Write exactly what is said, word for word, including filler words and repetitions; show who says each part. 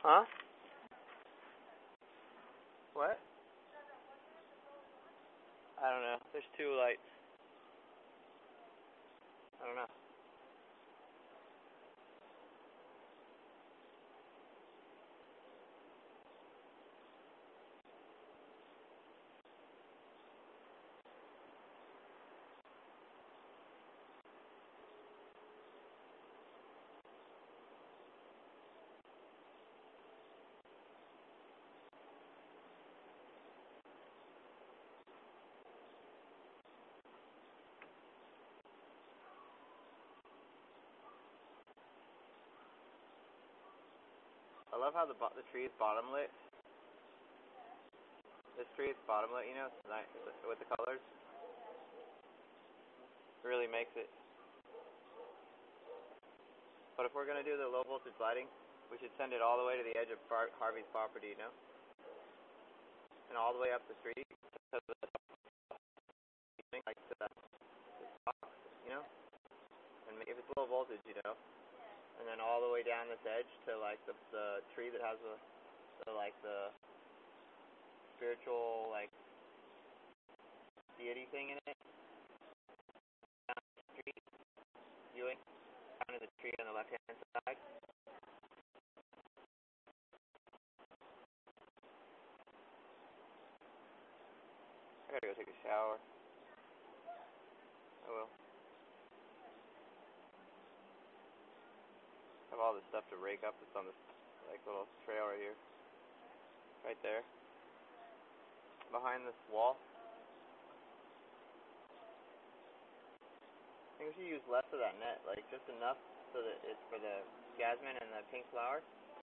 Speaker 1: Huh? What? I don't know. There's two lights. I don't know. I love how the bo- the tree is bottom lit. This tree is bottom lit, you know, it's nice with the colors. It really makes it. But if we're gonna do the low voltage lighting, we should send it all the way to the edge of Bar- Harvey's property, you know, and all the way up the street to the like to the, the top, you know, and if it's low voltage, you know, and then all the way down this edge to like the the tree that has the, the like the spiritual like deity thing in it. Down the street, viewing down to the tree on the left hand side. I gotta go take a shower. I will. I have all this stuff to rake up that's on this like little trail right here. Right there. Behind this wall. I think we should use less of that net, like just enough so that it's for the jasmine and the pink flower.